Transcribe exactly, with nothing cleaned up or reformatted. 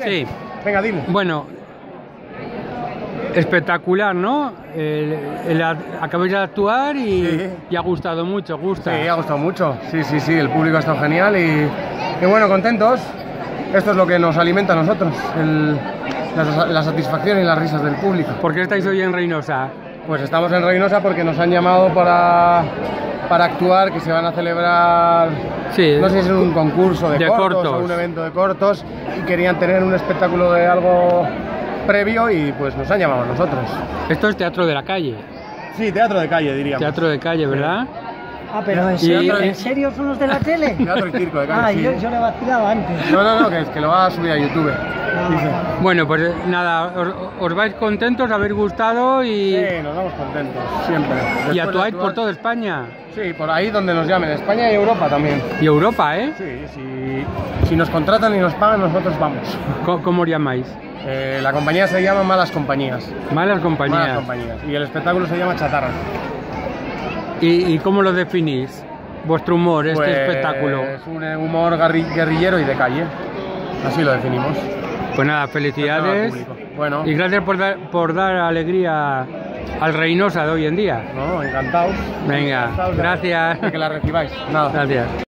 qué? Sí. Venga, dime. Bueno, espectacular, ¿no? El, el, acabáis de actuar y, Sí. y ha gustado mucho, gusta. Sí, ha gustado mucho. Sí, sí, sí, el público ha estado genial y, y bueno, contentos. Esto es lo que nos alimenta a nosotros, el, la, la satisfacción y las risas del público. ¿Por qué estáis hoy en Reynosa? Pues estamos en Reynosa porque nos han llamado para, para actuar, que se van a celebrar, Sí, no sé si es un concurso de, de cortos, cortos. o un evento de cortos, y querían tener un espectáculo de algo previo y pues nos han llamado a nosotros. Esto es teatro de la calle. Sí, teatro de calle, diríamos. Teatro de calle, ¿verdad? Ah, pero ¿en Y- serio, y- ¿en serio son los de la tele? Teatro y circo de calle, Ah, sí. yo, yo le vacilaba antes. No, no, no, que, es que lo va a subir a YouTube. Dice. Bueno, pues eh, nada, os, os vais contentos, habéis gustado y, Sí, nos vamos contentos, siempre. y Después de actuáis por actuar- toda España. Sí, por ahí donde nos llamen, España y Europa también. Y Europa, ¿eh? Sí, si, si nos contratan y nos pagan, nosotros vamos. Co- ¿Cómo os llamáis? Eh, la compañía se llama Malas Compañías. Malas compañías. Malas Compañías. Y el espectáculo se llama Chatarra. ¿Y, y cómo lo definís? Vuestro humor, este Pues, espectáculo. Es un humor garri- guerrillero y de calle. Así lo definimos. Pues nada, Al felicidades. público. Bueno, Y gracias por dar, por dar alegría al Reynosa de hoy en día. no, encantados. Venga, Encantados de- gracias. de que la recibáis. Nada. Gracias.